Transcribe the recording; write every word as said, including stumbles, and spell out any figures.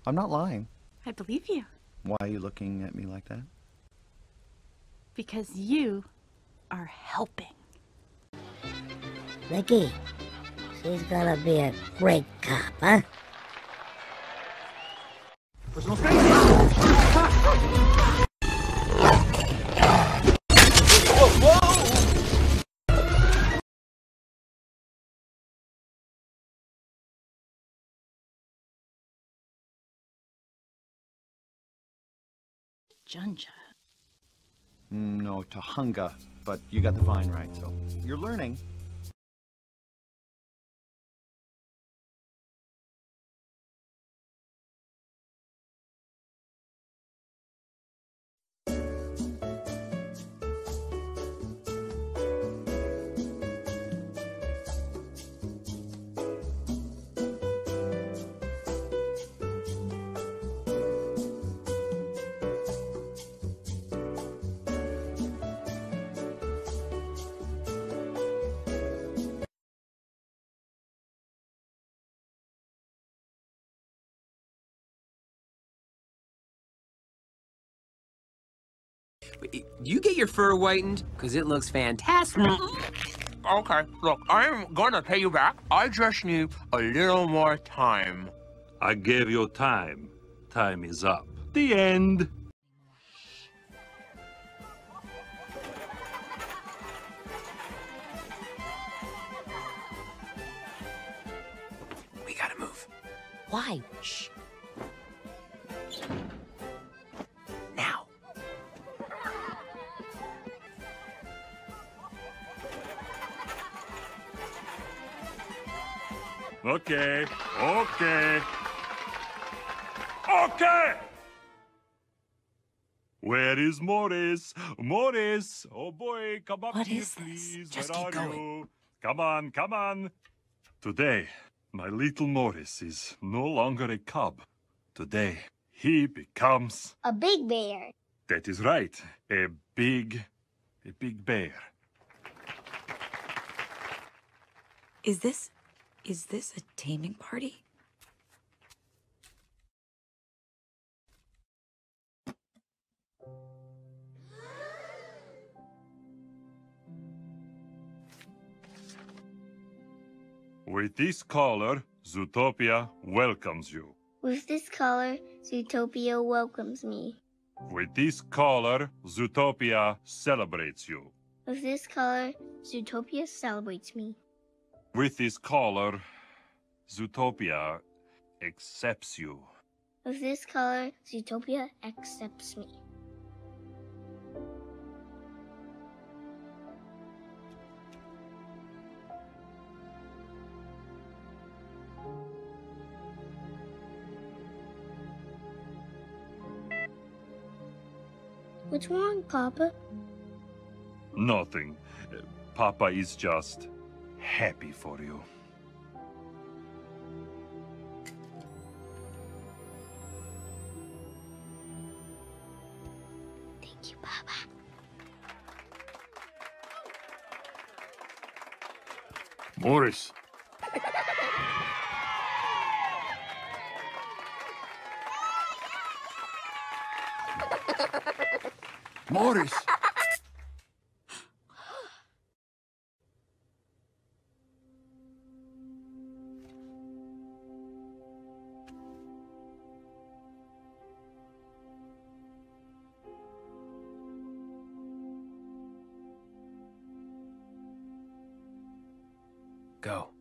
I'm not lying. I believe you. Why are you looking at me like that? Because you are helping. Vicky, she's gonna be a great cop, huh? Junja. No, Tahunga, but you got the vine right, so you're learning. You get your fur whitened, because it looks fantastic. Okay, look, I'm gonna pay you back. I just need a little more time. I gave you time. Time is up. The end. We gotta move. Why? Shh. Now. Okay, okay. Okay! Where is Morris? Morris! Oh boy, come up What here, is this? please. Just Where keep are going. you? Come on, come on. Today, my little Morris is no longer a cub. Today, he becomes... A big bear. That is right. A big... a big bear. Is this... is this a taming party? With this collar, Zootopia welcomes you. With this collar, Zootopia welcomes me. With this collar, Zootopia celebrates you. With this collar, Zootopia celebrates me. With this collar, Zootopia accepts you. With this collar, Zootopia accepts me. What's wrong, Papa? Nothing. Uh, Papa is just happy for you. Thank you, Papa. Morris. Morris. Go.